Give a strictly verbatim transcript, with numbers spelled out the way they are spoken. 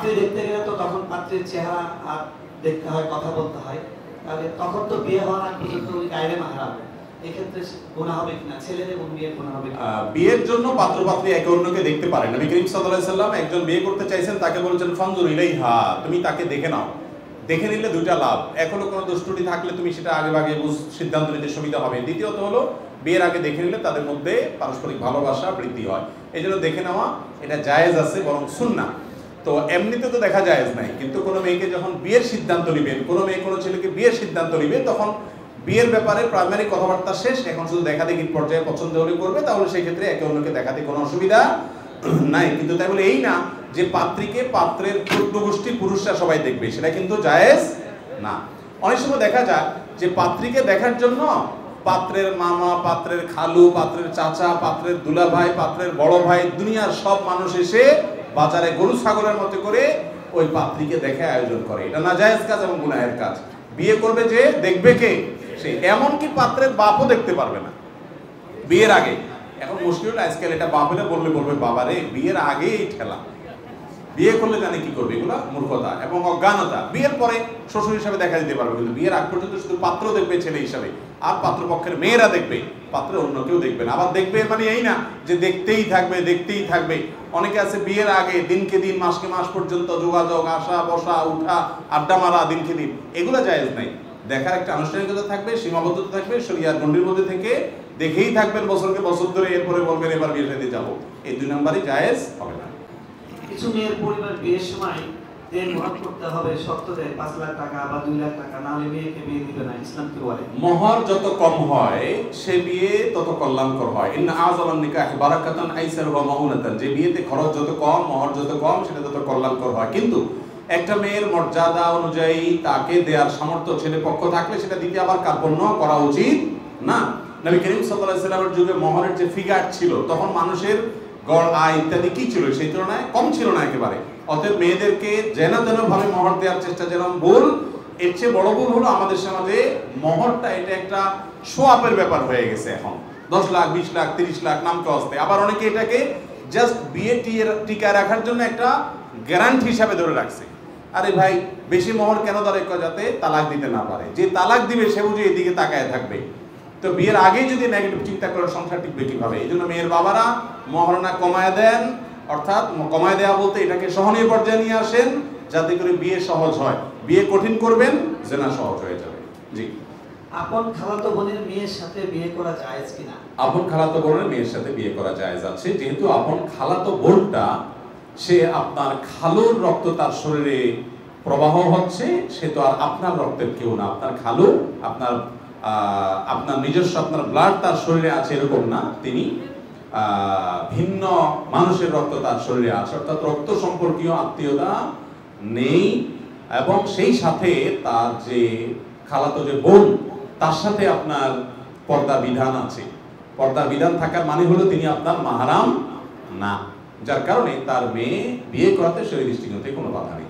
পাত্রী দেখতে গেলে তো তখন পাত্রীর চেহারা আর দেখতে হয়, কথা বলতে হয়, তাহলে তখন তো বিয়ে হওয়ার আগ পর্যন্ত ওই গায়রে মাহরাম, এক্ষেত্রে গুনাহ হবে কিনা? ছেলের এবং বিয়ের গুনাহ হবে কিনা? বিয়ের জন্য পাত্র পাত্রী একে অন্যকে দেখতে পারে। নবী করিম সাল্লাল্লাহু আলাইহি সাল্লাম একজন বিয়ে করতে চাইছেন, তাকে বলেছেন ফানজুর ইলাইহা, তুমি তাকে দেখে নাও। দেখে নিলে দুইটা লাভ, এক হলো কোনো দুষ্টুটি থাকলে তুমি সেটা আগে ভাগে সিদ্ধান্ত নিতে সুবিধা হবে, দ্বিতীয়ত হলো বিয়ের আগে দেখে নিলে তাদের মধ্যে পারস্পরিক ভালোবাসা বৃদ্ধি হয়। এই জন্য দেখে নেওয়া এটা জায়েজ আছে, বরং সুন্নাহ। তো এমনিতে তো দেখা জায়েজ নাই, কিন্তু কোনো মেয়েকে যখন বিয়ের সিদ্ধান্ত নেবেন, কোনো মেয়ে কোনো ছেলেকে বিয়ের সিদ্ধান্ত নেবে, তখন বিয়ের ব্যাপারে প্রাইমারি কথাবার্তা শেষ, এখন শুধু দেখা দেখির পর্যায়ে পছন্দ হলে করবে, তাহলে সেই ক্ষেত্রে একে অন্যকে দেখাতে কোনো অসুবিধা নাই। কিন্তু তাই বলে এই না যে পাত্রীকে পাত্রের চোদ্দ গোষ্ঠী পুরুষরা সবাই দেখবে, সেটা কিন্তু জায়েজ না। অনেক সময় দেখা যায় যে পাত্রীকে দেখার জন্য পাত্রের মামা, পাত্রের খালু, পাত্রের চাচা, পাত্রের দুলাভাই, পাত্রের বড় ভাই, দুনিয়ার সব মানুষ এসে বাজারে গরু ছাগলের মতো করে ওই পাত্রীকে দেখে আয়োজন করে। এটা নাজায়েজ কাজ এবং গুনাহের কাজ। বিয়ে করবে যে দেখবে কে? সে। এমনকি পাত্রের বাপও দেখতে পারবে না বিয়ের আগে। এখন মুশকিল হলো আজকাল এটা বাপেরা বললে বলবে বাবারে বিয়ের আগে এই ঠেলা, বিয়ে করলে জানে কি করবে, এগুলো মূর্খতা এবং অজ্ঞানতা। বিয়ের পরে শ্বশুর হিসাবে দেখা দিতে পারবে, কিন্তু বিয়ের আগ পর্যন্ত শুধু পাত্র দেখবে ছেলে হিসাবে, আর পাত্রপক্ষের মেয়েরা দেখবে, পাত্র অন্য কেউ দেখবে না। আবার দেখবে মানে এই না যে দেখতেই থাকবে দেখতেই থাকবে। অনেকে আছে বিয়ের আগে দিনকে দিন মাসকে মাস পর্যন্ত যোগাযোগ, আসা বসা উঠা আড্ডা মারা দিনকে দিন, এগুলো জায়েজ নাই। দেখার একটা আনুষ্ঠানিকতা থাকবে, সীমাবদ্ধতা থাকবে, শরিয়ার গণ্ডির মধ্যে থেকে দেখেই থাকবেন বছরকে বছর ধরে, এরপরে বলবেন এবার বিয়ে শাদী যাবো, এই দুই নাম্বারই জায়েজ হবে না। কিছু মেয়ের পরিবার বিয়ের সময় দেন মহর করতে হবে, শর্ত দেয় পাঁচ লাখ টাকা বা দুই লাখ টাকা, না হলে মেয়েকে বিয়ে দিবে না। ইসলাম কি বলে? মহর যত কম হয় সে বিয়ে তত কল্যাণকর হয়। ইন্না আযামান নিকাহ বারাকাতান আইসারুহা মাউনাতান, যে বিয়েতে খরচ যত কম, মহর যত কম, সেটা তত কল্যাণকর হয়। কিন্তু একটা মেয়ের মর্যাদা অনুযায়ী তাকে দেওয়ার সামর্থ্য ছেলে পক্ষ থাকলে সেটা দিতে আবার কার্পণ্য করা উচিত না। নবী করিম সাল্লাল্লাহু আলাইহি সাল্লামের যুগে মহরের যে ফিগার ছিল, তখন মানুষের গড় আয় ইত্যাদি কি ছিল, সেই তুলনায় কম ছিল না একেবারে। অতএব মেয়েদেরকে যেন তেন ভাবে মহর দেওয়ার চেষ্টা যেরকম ভুল, এর চেয়ে বড় ভুল হলো আমাদের সমাজে মহরটা এটা একটা শো আপের ব্যাপার হয়ে গেছে। এখন দশ লাখ বিশ লাখ তিরিশ লাখ নামকে আসতে, আবার অনেকে এটাকে জাস্ট বিয়ে টিয়ে টিকা রাখার জন্য একটা গ্যারান্টি হিসাবে ধরে রাখছে। আরে ভাই বেশি মহর কেন ধরে, যাতে তালাক দিতে না পারে, যে তালাক দিবে সে বুঝে এদিকে তাকায় থাকবে। তো বিয়ের আগেই যদি নেগেটিভ চিন্তা করে সংসার টিকবে কিভাবে? এই জন্য মেয়ের বাবারা মহারণা কমায় দেন, অর্থাৎ কমায় দেওয়া বলতে এটাকে সহনীয় পর্যায়ে নিয়ে আসেন, যাতে করে বিয়ে সহজ হয়। বিয়ে কঠিন করবেন, জেনা সহজ হয়ে যাবে। জি। আপন খালাতো বোনের মেয়ের সাথে বিয়ে করা জায়েজ কিনা? আপন খালাতো বোনের মেয়ের সাথে বিয়ে করা জায়েজ আছে, যেহেতু আপন খালাতো বোনটা সে আপনার খালুর রক্ত তার শরীরে প্রবাহ হচ্ছে, সে তো আর আপনার রক্তের কেউ না। আপনার খালু আপনার আপনার নিজস্ব আপনার ব্লাড তার শরীরে আছে এরকম না, তিনি ভিন্ন মানুষের রক্ত তার শরীরে আছে, অর্থাৎ রক্ত সম্পর্কীয় আত্মীয়তা নেই। এবং সেই সাথে তার যে খালাতো যে বোন, তার সাথে আপনার পর্দা বিধান আছে। পর্দা বিধান থাকার মানে হলো তিনি আপনার মাহরাম না, যার কারণে তার মেয়ে বিয়ে করাতে শরীর দৃষ্টিকোণ থেকে কোনো বাধা নেই।